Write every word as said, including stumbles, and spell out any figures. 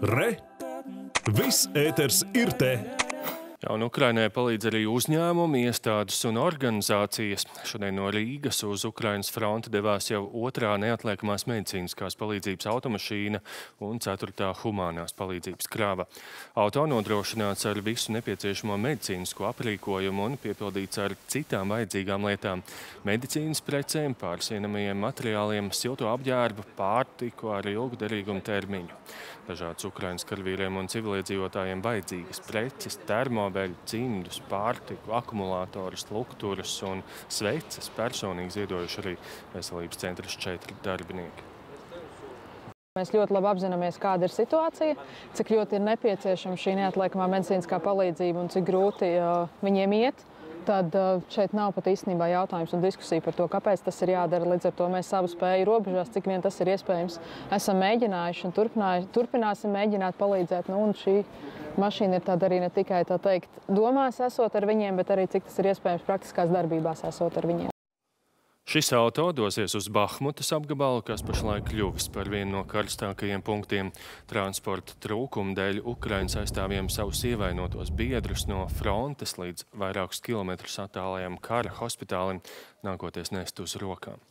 Re! Viss ēters ir te! Jā, un Ukrainai palīdz arī uzņēmumi, iestādes un organizācijas. Šodien no Rīgas uz Ukrainas fronti devās jau otrā neatliekamās medicīniskās palīdzības automašīna un ceturtā humānās palīdzības krāva. Auto nodrošināts ar visu nepieciešamo medicīnisko aprīkojumu un piepildīts ar citām vajadzīgām lietām – medicīnas precēm, pārsienamajiem materiāliem, silto apģērbu, pārtiku ar ilgu derīgumu termiņu. Dažādas Ukrainas karavīriem un civiliedzīvotājiem vajadzīgas preces, termobeļu, cimdus, pārtiku, akumulātorus, lukturus un sveces personīgi ziedojuši arī veselības centras četri darbinieki. Mēs ļoti labi apzināmies, kāda ir situācija, cik ļoti ir nepieciešama šī neatliekamā medicīniskā palīdzība un cik grūti uh, viņiem iet. Tad uh, šeit nav pat īstenībā jautājums un diskusija par to, kāpēc tas ir jādara. Līdz ar to mēs savu spēju robežās, cik vien tas ir iespējams, esam mēģinājuši un turpināsim mēģināt palīdzēt. Nu, un šī mašīna ir tāda arī ne tikai, tā teikt, domās esot ar viņiem, bet arī cik tas ir iespējams praktiskās darbībās esot ar viņiem. Šis auto dosies uz Bahmutas apgabalu, kas pašlaik kļuvis par vienu no karstākajiem punktiem. Transporta trūkuma dēļ Ukrainas aizstāvjiem savus ievainotos biedrus no frontes līdz vairākus kilometrus attālajam kara hospitālim nākoties nest uz rokām.